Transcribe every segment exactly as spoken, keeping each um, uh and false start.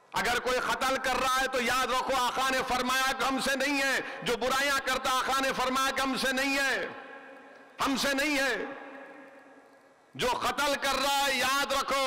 اگر کوئی قتل کر رہا ہے تو یاد رکھو آقا نے فرمایا کہ ہم سے نہیں ہے. جو برائیاں کرتا آقا نے فرمایا کہ ہم سے نہیں ہے, ہم سے نہیں ہے. جو قتل کر رہا ہے یاد رکھو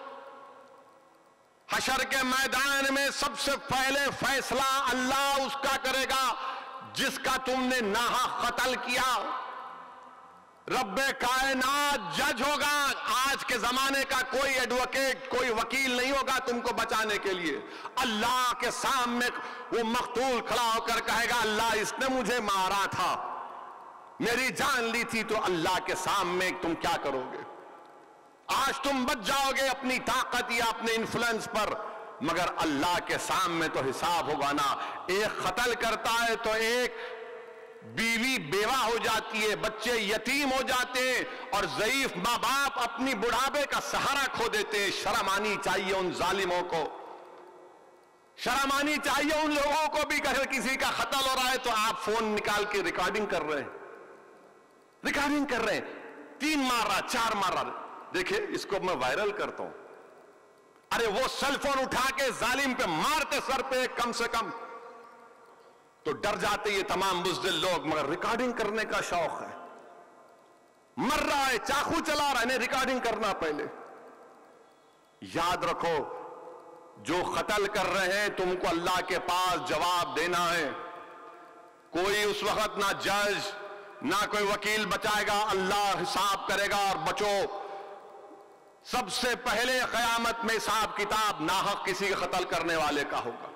حشر کے میدان میں سب سے پہلے فیصلہ اللہ اس کا کرے گا جس کا تم نے ناحق قتل کیا. رب کائنات جج ہوگا. آج کے زمانے کا کوئی ایڈوکیٹ, کوئی وکیل نہیں ہوگا تم کو بچانے کے لیے. اللہ کے سامنے وہ مقتول کھڑا ہو کر کہے گا اللہ اس نے مجھے مارا تھا, میری جان لی تھی. تو اللہ کے سامنے تم کیا کرو گے؟ آج تم بچ جاؤ گے اپنی طاقت یا اپنے انفلوئنس پر, مگر اللہ کے سامنے تو حساب ہوگا نا. ایک قتل کرتا ہے تو ایک بیوی بیوہ ہو جاتی ہے, بچے یتیم ہو جاتے ہیں, اور ضعیف ماں باپ اپنی بڑھاپے کا سہارا کھو دیتے ہیں. شرم آنی چاہیے ان ظالموں کو, شرم آنی چاہیے ان لوگوں کو بھی. اگر کسی کا قتل ہو رہا ہے تو آپ فون نکال کے ریکارڈنگ کر رہے ہیں, ریکارڈنگ کر رہے ہیں. تین مار رہا, چار مار رہا, دیکھیں اس کو میں وائرل کرتا ہوں. ارے وہ سیل فون اٹھا کے ظالم پہ مارتے سر پہ کم سے کم تو ڈر جاتے یہ تمام بزدل لوگ, مگر ریکارڈنگ کرنے کا شوق ہے. مر رہا ہے, چاقو چلا رہا ہے, انہیں ریکارڈنگ کرنا پہلے. یاد رکھو جو قتل کر رہے ہیں تم کو اللہ کے پاس جواب دینا ہے. کوئی اس وقت نہ جج نہ کوئی وکیل بچائے گا, اللہ حساب کرے گا. اور بچو, سب سے پہلے قیامت میں حساب کتاب ناحق کسی کے قتل کرنے والے کا ہوگا.